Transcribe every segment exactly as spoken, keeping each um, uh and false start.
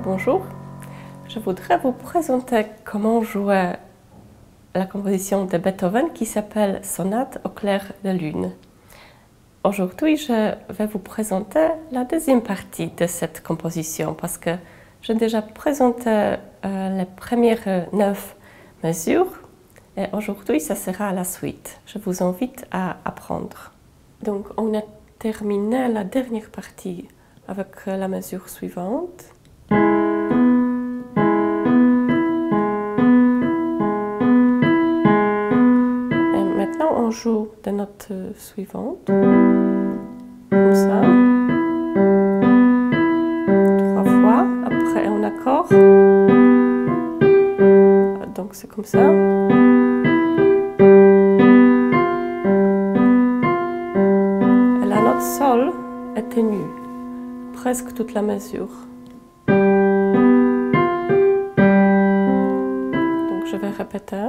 Bonjour, je voudrais vous présenter comment jouer la composition de Beethoven qui s'appelle Sonate au clair de lune. Aujourd'hui, je vais vous présenter la deuxième partie de cette composition parce que j'ai déjà présenté euh, les premières neuf mesures et aujourd'hui, ça sera la suite. Je vous invite à apprendre. Donc, on a terminé la dernière partie avec la mesure suivante. Et maintenant, on joue des notes suivantes, comme ça, trois fois, après un accord, donc c'est comme ça. Et la note sol est ténue, presque toute la mesure. Donc je vais répéter.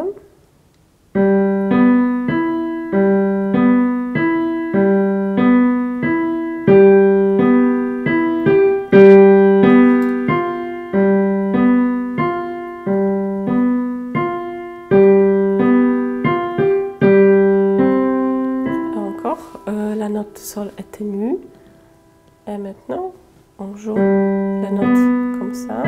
La note sol est ténue et maintenant on joue la note comme ça.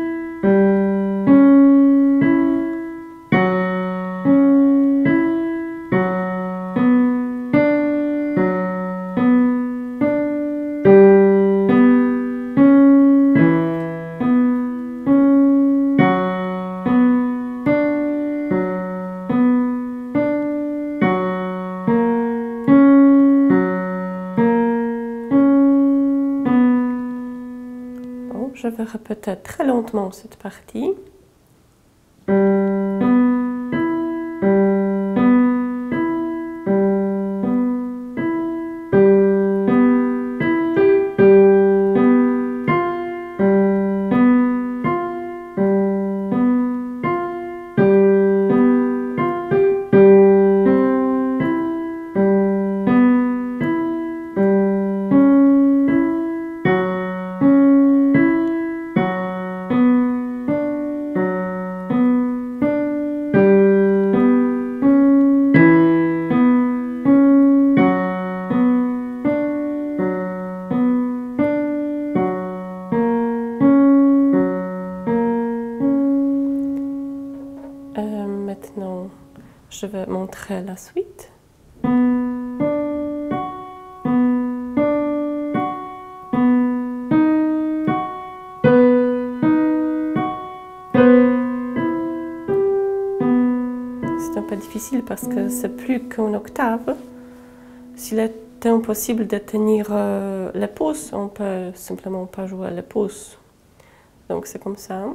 Je vais répéter très lentement cette partie. Maintenant, je vais montrer la suite. C'est un peu difficile parce que c'est plus qu'une octave. S'il était impossible de tenir euh, les pouces, on peut simplement pas jouer les pouces. Donc c'est comme ça.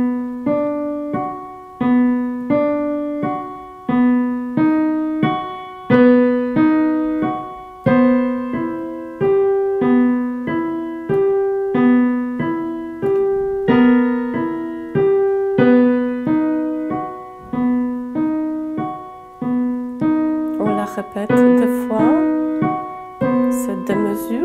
Répète deux fois, c'est deux mesures.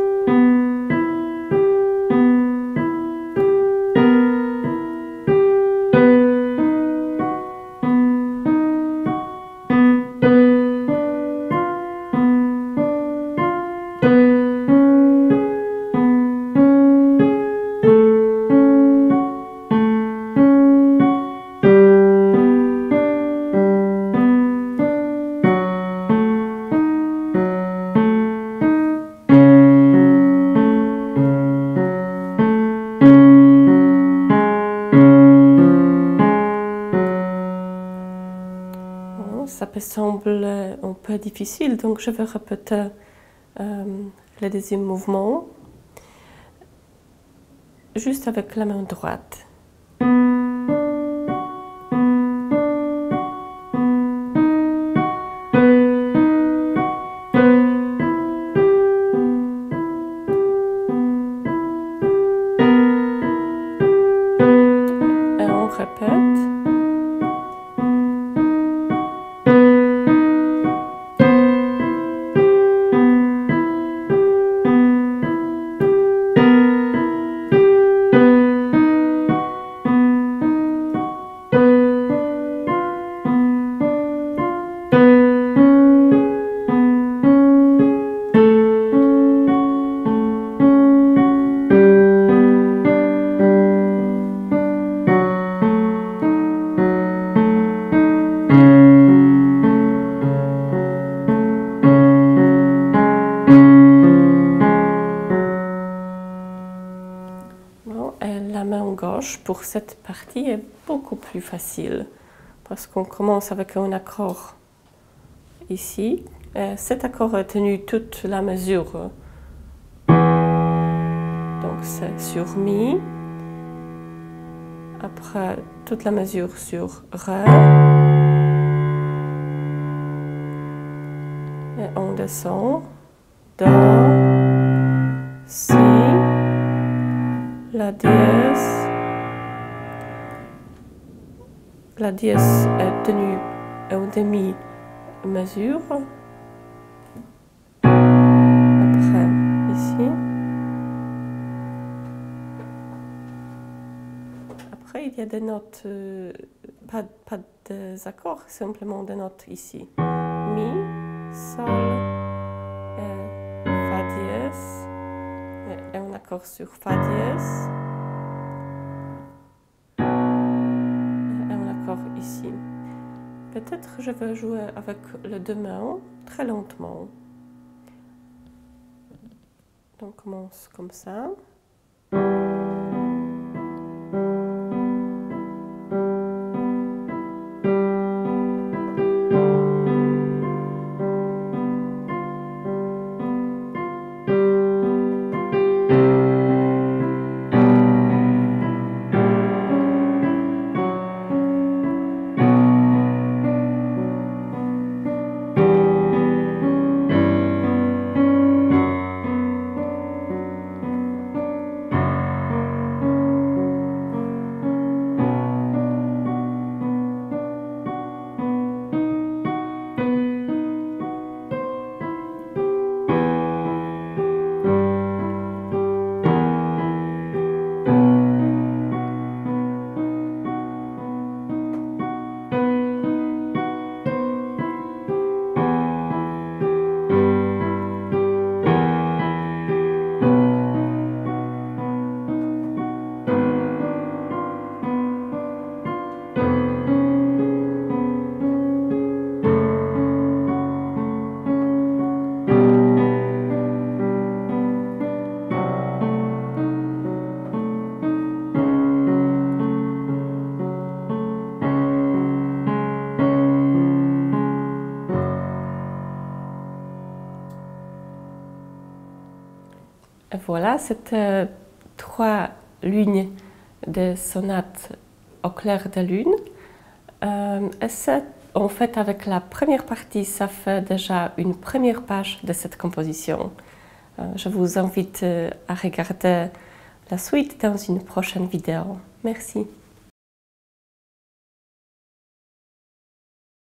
Ça peut sembler un peu difficile, donc je vais répéter euh, le deuxième mouvement, juste avec la main droite. Et on répète. manche pour cette partie est beaucoup plus facile parce qu'on commence avec un accord ici. Et cet accord est tenu toute la mesure. Donc c'est sur Mi. Après, toute la mesure sur Ré. Et on descend. Do, Si, la dièse. La dièse est tenue en demi-mesure. Après, ici. Après, il y a des notes, euh, pas, pas des accords, simplement des notes ici. Mi, Sol et Fa dièse. Et un accord sur Fa dièse. Et un accord ici. Peut-être je vais jouer avec les deux mains, très lentement. Donc on commence comme ça. Voilà, c'était trois lignes de sonate au clair de lune. Euh, et c'est, en fait, avec la première partie, ça fait déjà une première page de cette composition. Euh, je vous invite à regarder la suite dans une prochaine vidéo. Merci.